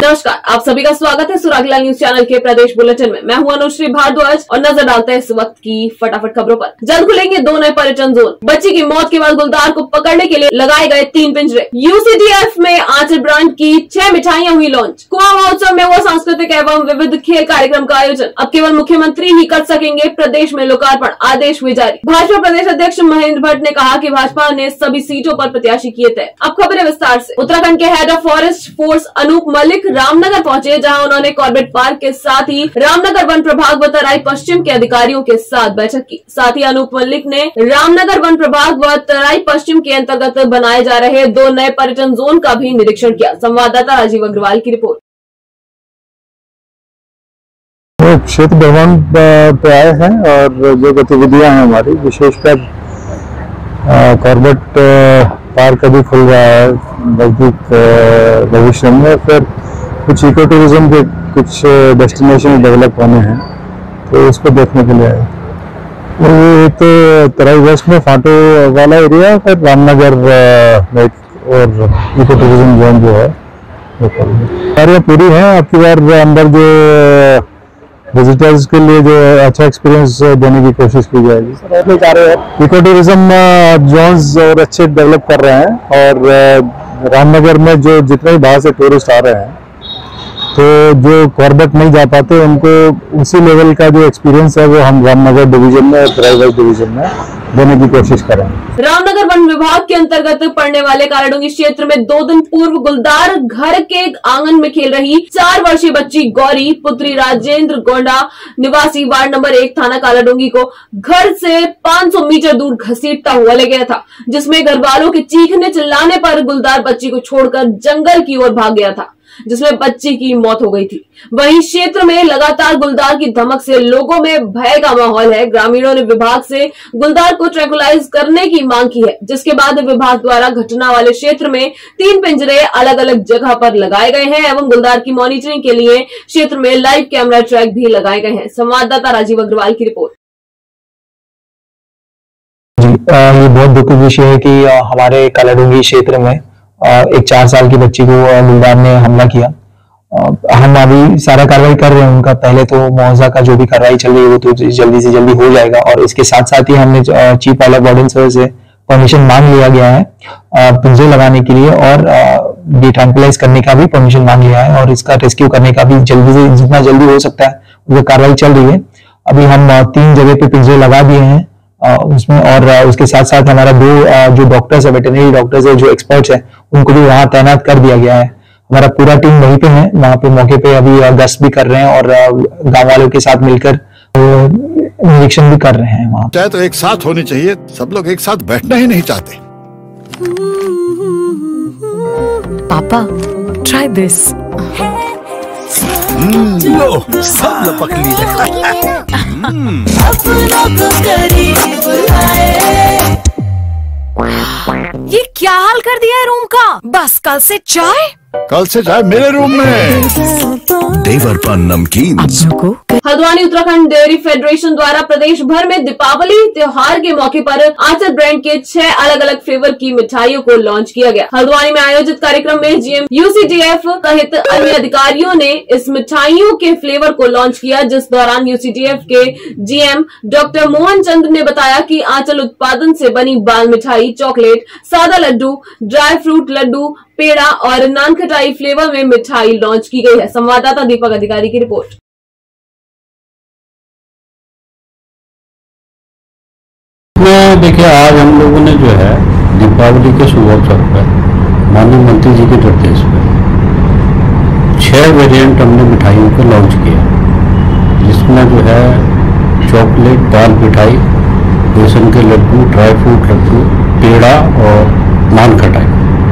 नमस्कार, आप सभी का स्वागत है सुरागला न्यूज चैनल के प्रदेश बुलेटिन में। मैं हूं अनुश्री भारद्वाज और नजर डालते हैं इस वक्त की फटाफट खबरों पर। जल्द खुलेंगे 2 नए पर्यटन जोन। बच्ची की मौत के बाद गुलदार को पकड़ने के लिए लगाए गए 3 पिंजरे। यूसीडीएफ में आंचल ब्रांड की 6 मिठाइयां हुई लॉन्च। कुआं महोत्सव में हुआ सांस्कृतिक एवं विविध खेल कार्यक्रम का आयोजन। अब केवल मुख्यमंत्री ही कर सकेंगे प्रदेश में लोकार्पण, आदेश हुए जारी। भाजपा प्रदेश अध्यक्ष महेंद्र भट्ट ने कहा कि भाजपा ने सभी सीटों पर प्रत्याशी किए थे। अब खबरें विस्तार से। उत्तराखंड के head of forest force Anoop Malik Ramnagar पहुंचे, जहां उन्होंने कॉर्बेट पार्क के साथ ही रामनगर वन प्रभाग व तराई पश्चिम के अधिकारियों के साथ बैठक की। साथ ही अनूप मलिक ने रामनगर वन प्रभाग व तराई पश्चिम के अंतर्गत बनाए जा रहे 2 नए पर्यटन जोन का भी निरीक्षण किया। संवाददाता राजीव अग्रवाल की रिपोर्ट। क्षेत्र भ्रमण पे आए हैं और जो गतिविधियां हैं हमारी, विशेषकर कॉर्बेट पार्क अभी खुल रहा है नजदीक भविष्य में, फिर कुछ इको टूरिज्म के कुछ डेस्टिनेशन डेवलप होने हैं, तो उसको देखने के लिए आए। तो तराई वेस्ट में फाटो वाला एरिया, फिर रामनगर और इको टूरिज्म जोन जो है वो कार्य पूरी है। आपकी बार अंदर जो विजिटर्स के लिए जो अच्छा एक्सपीरियंस देने की कोशिश की जाएगी। इको टूरिज्म जोन्स और अच्छे डेवलप कर रहे हैं और रामनगर में जो जितने भी बाहर से टूरिस्ट आ रहे हैं, तो जो कॉर्बेट नहीं जा पाते उनको उसी लेवल का जो एक्सपीरियंस है वो हम रामनगर डिवीजन में और तराई वेस्ट डिवीजन में देने की कोशिश करेंगे। रामनगर वन विभाग के अंतर्गत पड़ने वाले कालाडूंगी क्षेत्र में 2 दिन पूर्व गुलदार घर के आंगन में खेल रही 4 वर्षीय बच्ची गौरी पुत्री राजेंद्र गोंडा निवासी वार्ड नंबर 1 थाना कालाडूंगी को घर से 500 मीटर दूर घसीटता हुआ ले गया था, जिसमें घर वालों के चीखने चिल्लाने पर गुलदार बच्ची को छोड़कर जंगल की ओर भाग गया था, जिसमें बच्ची की मौत हो गई थी। वहीं क्षेत्र में लगातार गुलदार की धमक से लोगों में भय का माहौल है। ग्रामीणों ने विभाग से गुलदार को ट्रैंकुलाइज करने की मांग की है, जिसके बाद विभाग द्वारा घटना वाले क्षेत्र में 3 पिंजरे अलग अलग जगह पर लगाए गए हैं एवं गुलदार की मॉनिटरिंग के लिए क्षेत्र में लाइव कैमरा ट्रैक भी लगाए गए हैं। संवाददाता राजीव अग्रवाल की रिपोर्ट। ये बहुत दुख की विषय है कि हमारे कालाडूंगी क्षेत्र में एक 4 साल की बच्ची को गुलदार ने हमला किया। हम अभी सारा कार्रवाई कर रहे हैं उनका। पहले तो मुआवजा का जो भी कार्रवाई चल रही है वो तो जल्दी से जल्दी हो जाएगा, और इसके साथ साथ ही हमने चीफ वाइल्ड लाइफ वार्डन से परमिशन मांग लिया गया है पिंजरे लगाने के लिए, और डिट्रैंकुलाइज करने का भी परमिशन मांग लिया है, और इसका रेस्क्यू करने का भी जल्दी से जितना जल्दी हो सकता है वो कार्रवाई चल रही है। अभी हम 3 जगह पे पिंजरे लगा दिए हैं उसमें, और उसके साथ साथ हमारा 2 जो डॉक्टर्स है, वेटरनरी डॉक्टर्स है, जो एक्सपर्ट्स है, उनको भी वहां तैनात कर दिया गया है। हमारा पूरा टीम वहीं पे है, वहां पे मौके पे अभी गश्त भी कर रहे हैं और गांव वालों के साथ मिलकर निरीक्षण भी कर रहे हैं वहां। चाहे तो एक साथ होनी चाहिए, सब लोग एक साथ बैठना ही नहीं चाहते। पापा ट्राई दिस। लो सब लपक ली। ये क्या हाल कर दिया है रूम का? बस कल से चाय मेरे रूम में। देवरपन नमकीन। हल्द्वानी उत्तराखंड डेयरी फेडरेशन द्वारा प्रदेश भर में दीपावली त्योहार के मौके पर आंचल ब्रांड के 6 अलग अलग फ्लेवर की मिठाइयों को लॉन्च किया गया। हल्द्वानी में आयोजित कार्यक्रम में जीएम यूसीडीएफ सहित अन्य अधिकारियों ने इस मिठाइयों के फ्लेवर को लॉन्च किया, जिस दौरान यूसीडीएफ के जीएम डॉक्टर मोहन चंद्र ने बताया कि आंचल उत्पादन से बनी बाल मिठाई, चॉकलेट, सादा लड्डू, ड्राई फ्रूट लड्डू, पेड़ा और नान खटाई फ्लेवर में मिठाई लॉन्च की गई है। संवाददाता दीपक अधिकारी की रिपोर्ट। देखिए, आज हम लोगों ने जो है दीपावली के शुभ अवसर पर माननीय मंत्री जी के निर्देश पर 6 वेरिएंट हमने मिठाइयों को लॉन्च किया, जिसमें जो है चॉकलेट, दाल मिठाई, बेसन के लड्डू, ड्राई फ्रूट लड्डू, पेड़ा और नान खटाई।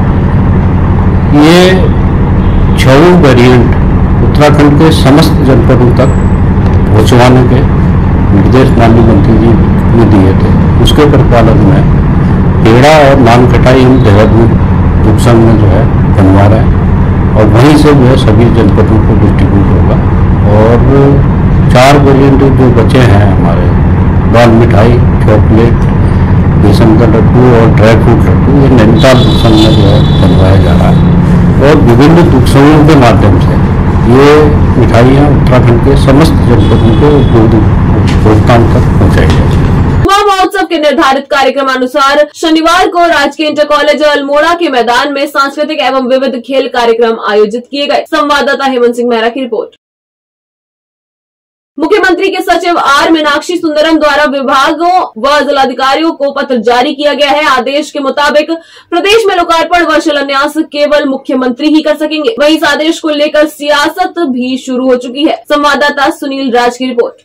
ये 6 वेरिएंट उत्तराखंड के समस्त जनपदों तक पहुंचवाने के निर्देश माननीय मंत्री जी ने दिए थे। उसके प्रतिपालन में पेड़ा और नान खटाई हम देहरादून बुक संघ में जो है बनवा रहे हैं, और वहीं से जो है सभी जनपदों को डिस्ट्रीब्यूट होगा। और 4 वेरिएंट जो बचे हैं हमारे, बाल मिठाई, चॉकलेट, बेसन का लड्डू और ड्राई फ्रूट लड्डू, ये नैनीताल बुक संघ में जो है बनवाया जा रहा है। और विभिन्न दुख समूहों के माध्यम से ये मिठाइयाँ उत्तराखंड के समस्त जनपदों को उपभोक्ताओं तक पहुँचाई जाएगी। महोत्सव के निर्धारित कार्यक्रमानुसार शनिवार को राजकीय इंटर कॉलेज अल्मोड़ा के मैदान में सांस्कृतिक एवं विविध खेल कार्यक्रम आयोजित किए गए। संवाददाता हेमंत सिंह मेहरा की रिपोर्ट। मुख्यमंत्री के सचिव आर मीनाक्षी सुंदरम द्वारा विभागों व जिलाधिकारियों को पत्र जारी किया गया है। आदेश के मुताबिक प्रदेश में लोकार्पण व शिलान्यास केवल मुख्यमंत्री ही कर सकेंगे। वहीं इस आदेश को लेकर सियासत भी शुरू हो चुकी है। संवाददाता सुनील राज की रिपोर्ट।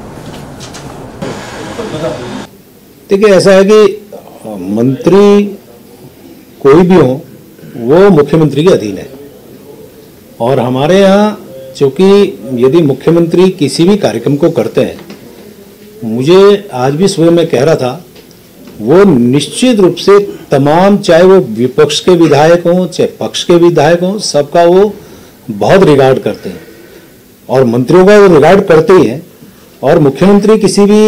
देखिए, ऐसा है कि मंत्री कोई भी हो वो मुख्यमंत्री के अधीन है, और हमारे यहाँ चूंकि यदि मुख्यमंत्री किसी भी कार्यक्रम को करते हैं, मुझे आज भी सुबह मैं कह रहा था, वो निश्चित रूप से तमाम, चाहे वो विपक्ष के विधायक हों चाहे पक्ष के विधायक हों, सबका वो बहुत रिगार्ड करते हैं और मंत्रियों का वो रिगार्ड करते ही हैं। और मुख्यमंत्री किसी भी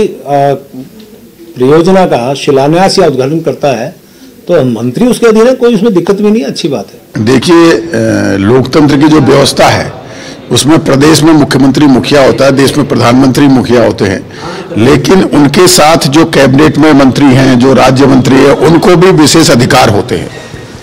परियोजना का शिलान्यास या उद्घाटन करता है तो मंत्री उसके अधीन है, कोई उसमें दिक्कत भी नहीं है, अच्छी बात है। देखिए, लोकतंत्र की जो व्यवस्था है उसमें प्रदेश में मुख्यमंत्री मुखिया होता है, देश में प्रधानमंत्री मुखिया होते हैं, लेकिन उनके साथ जो कैबिनेट में मंत्री हैं, जो राज्य मंत्री है, उनको भी विशेष अधिकार होते हैं।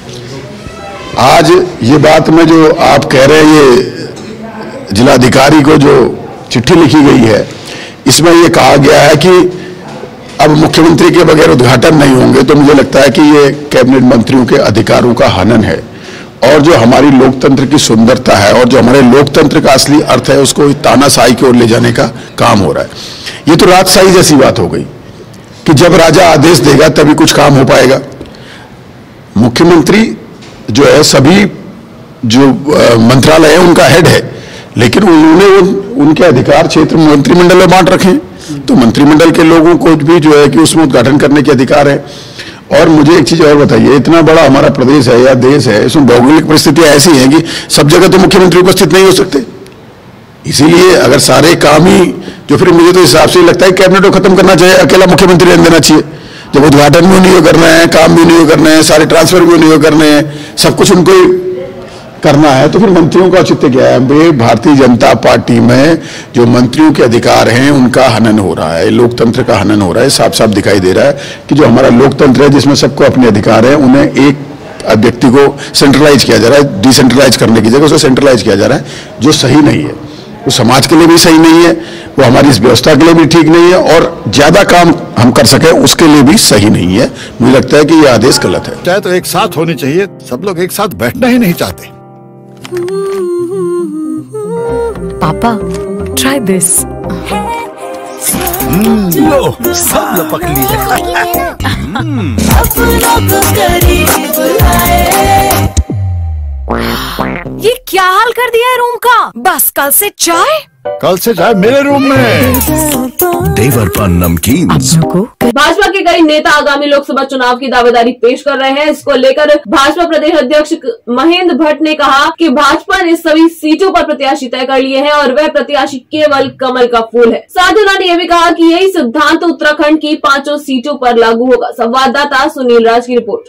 आज ये बात में जो आप कह रहे हैं, ये जिलाधिकारी को जो चिट्ठी लिखी गई है, इसमें ये कहा गया है कि अब मुख्यमंत्री के बगैर उद्घाटन नहीं होंगे, तो मुझे लगता है कि ये कैबिनेट मंत्रियों के अधिकारों का हनन है और जो हमारी लोकतंत्र की सुंदरता है और जो हमारे लोकतंत्र का असली अर्थ है उसको तानाशाही की ओर ले जाने का काम हो रहा है। ये तो राजशाही जैसी बात हो गई कि जब राजा आदेश देगा तभी कुछ काम हो पाएगा। मुख्यमंत्री जो है सभी जो मंत्रालय है उनका हेड है, लेकिन उन्होंने उनके अधिकार क्षेत्र मंत्रिमंडल में बांट रखे हैं, तो मंत्रिमंडल के लोगों को भी जो है कि उसमें उद्घाटन करने के अधिकार है। और मुझे एक चीज और बताइए, इतना बड़ा हमारा प्रदेश है या देश है, इसमें भौगोलिक परिस्थितियां ऐसी हैं कि सब जगह तो मुख्यमंत्री उपस्थित नहीं हो सकते। इसीलिए अगर सारे काम ही जो, फिर मुझे तो हिसाब से लगता है कैबिनेट को खत्म करना चाहिए, अकेला मुख्यमंत्री रहने देना चाहिए। जब उद्घाटन भी नहीं करना है, काम भी नहीं करना है, सारे ट्रांसफर भी नहीं करने हैं, सब कुछ उनको ही करना है, तो फिर मंत्रियों का औचित्य क्या है? भारतीय जनता पार्टी में जो मंत्रियों के अधिकार हैं उनका हनन हो रहा है, लोकतंत्र का हनन हो रहा है। साफ साफ दिखाई दे रहा है कि जो हमारा लोकतंत्र है जिसमें सबको अपने अधिकार है, उन्हें एक व्यक्ति को सेंट्रलाइज किया जा रहा है, डिसेंट्रलाइज करने की जगह उसे सेंट्रलाइज किया जा रहा है, जो सही नहीं है। वो समाज के लिए भी सही नहीं है, वो हमारी इस व्यवस्था के लिए भी ठीक नहीं है, और ज्यादा काम हम कर सके उसके लिए भी सही नहीं है। मुझे लगता है कि ये आदेश गलत है। चाहे तो एक साथ होनी चाहिए, सब लोग एक साथ बैठना ही नहीं चाहते। पापा, try this. लो, सब लपक लिए। ये क्या हाल कर दिया है रूम का? बस कल से चाय मेरे रूम में। देवर पान नमकीन। भाजपा के कई नेता आगामी लोकसभा चुनाव की दावेदारी पेश कर रहे हैं। इसको लेकर भाजपा प्रदेश अध्यक्ष महेंद्र भट्ट ने कहा कि भाजपा ने सभी सीटों पर प्रत्याशी तय कर लिए हैं और वह प्रत्याशी केवल कमल का फूल है। साथ ही उन्होंने यह भी कहा कि यही सिद्धांत उत्तराखंड की 5 सीटों पर लागू होगा। संवाददाता सुनील राज की रिपोर्ट।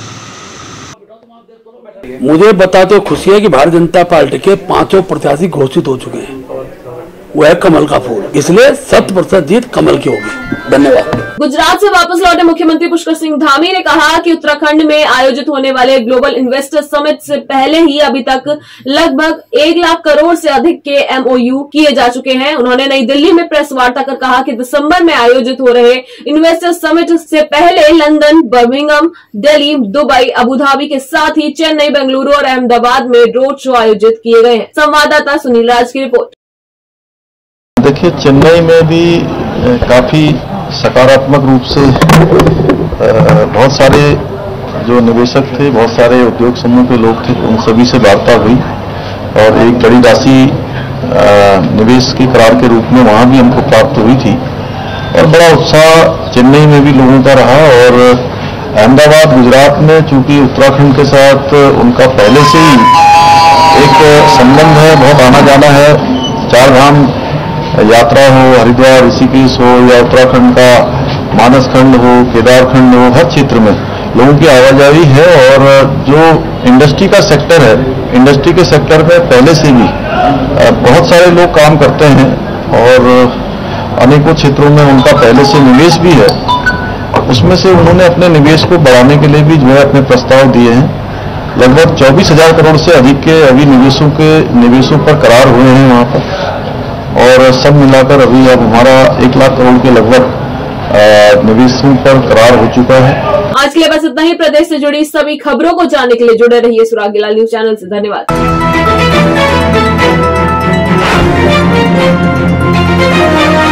मुझे बताते हुए खुशी है कि भारतीय जनता पार्टी के 5 प्रत्याशी घोषित हो चुके हैं, वह कमल का फूल, इसलिए 100% जीत कमल की होगी। धन्यवाद। गुजरात से वापस लौटे मुख्यमंत्री पुष्कर सिंह धामी ने कहा कि उत्तराखंड में आयोजित होने वाले ग्लोबल इन्वेस्टर समिट से पहले ही अभी तक लगभग 1 लाख करोड़ से अधिक के MOU किए जा चुके हैं। उन्होंने नई दिल्ली में प्रेस वार्ता कर कहा कि दिसंबर में आयोजित हो रहे इन्वेस्टर समिट से पहले London, Birmingham, Delhi, Dubai, Abu Dhabi के साथ ही चेन्नई, बेंगलुरु और अहमदाबाद में रोड शो आयोजित किए गए हैं। संवाददाता सुनील राज की रिपोर्ट। देखिए, चेन्नई में भी काफी सकारात्मक रूप से बहुत सारे जो निवेशक थे, बहुत सारे उद्योग समूह के लोग थे, उन सभी से वार्ता हुई और एक बड़ी राशि निवेश के करार के रूप में वहां भी हमको प्राप्त हुई थी और बड़ा उत्साह चेन्नई में भी लोगों का रहा। और अहमदाबाद, गुजरात में चूंकि उत्तराखंड के साथ उनका पहले से ही एक संबंध है, बहुत आना जाना है, 4 धाम यात्रा हो, हरिद्वार, ऋषिकेश हो या उत्तराखंड का मानसखंड हो, केदारखंड हो, हर क्षेत्र में लोगों की आवाजाही है। और जो इंडस्ट्री का सेक्टर है, इंडस्ट्री के सेक्टर में पहले से भी बहुत सारे लोग काम करते हैं और अनेकों क्षेत्रों में उनका पहले से निवेश भी है। उसमें से उन्होंने अपने निवेश को बढ़ाने के लिए भी जो है अपने प्रस्ताव दिए हैं। लगभग 24,000 करोड़ से अधिक के अभी निवेशों पर करार हुए हैं वहाँ पर, और सब मिलाकर अभी अब हमारा 1 लाख करोड़ के लगभग निवेशों पर करार हो चुका है। आज के लिए बस इतना ही। प्रदेश से जुड़ी सभी खबरों को जानने के लिए जुड़े रहिए सुरागीलाल न्यूज चैनल से। धन्यवाद।